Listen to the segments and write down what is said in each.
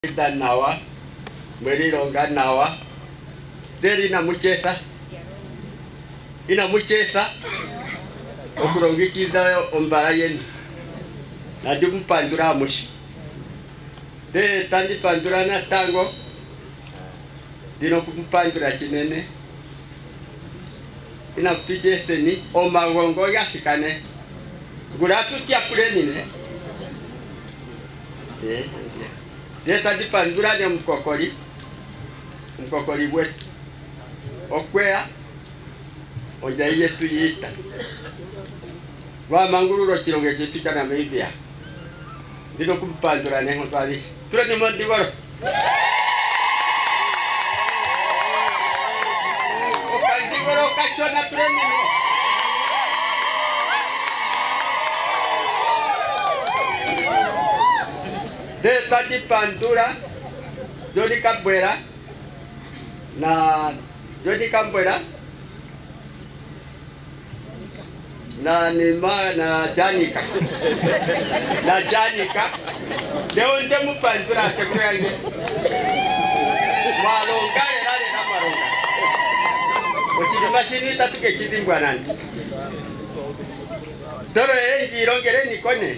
nawa mwelironga nawa deri ina muchesa okurongikiza ombara yeni nadi mpandura mushi de tandi pandura na tango dino kumpandura kinene ina kutijese ni omagongo yasikane guratu kia kuleni ne de tandi pandura ne mkokoli wetu okwea oja yetu yita wa mangururo kironge kitu kana meibia dino kumpandura ne hotwali turani mandi waro okandi waro kachona turani de tadi pandura jodi kabwera na jodi kabwera na nima na janika leo nde mupandura tekwenge malongale rale na maronga okidi machini tatuke kidingwa nani toro engi rongere ni kone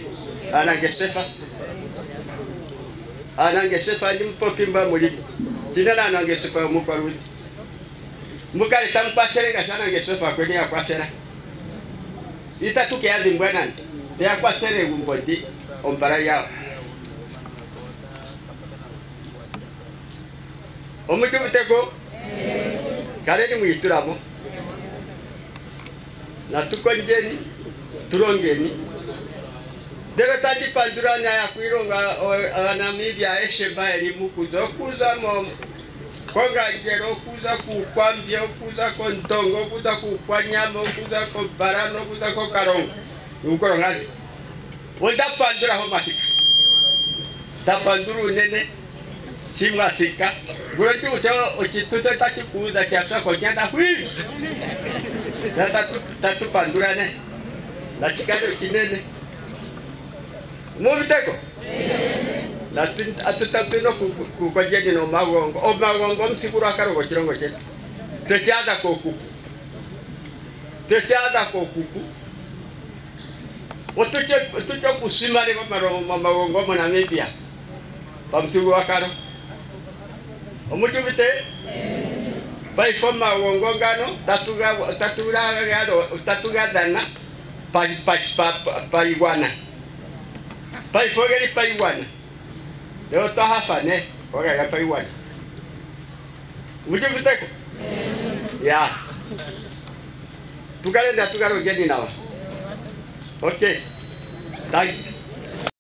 anangesefa ni mpopimba mulimi jinana anangesefa mukarudi mukali tampasere sana ngesefa kweni akwasera itatuke yazi mbwana te akwasere gumbodi ombara yao omutu mutego kaleni muituramo na tukonjeni turongeni dero tati panduranya ya kuironga Namibia esheba elimu kuza mo konga jero kuza kukwambia kuza kontongo kuza kukwanyama kuza ko barano kuza ko karongo ukoro ngani wonda pandura ho matika ta panduru nene simasika guruti uteo ochituta tati kuza kiasa ko nyanda hui tatu pandura ne la chikado kinene Muviteko na atutapino kwa jeni no magongo msikuru akaro kwa chirongo cheta techaza kwa kuku otuche kusimari kwa magongo mwana mipia pa mturu akaro omujuvite pa ifoma magongo ngano tatuga dana pa iguana pai fogeri pai wana leo to hafa ne oga ya pai wana uje viteko ya tukale geni nawa okay thank you.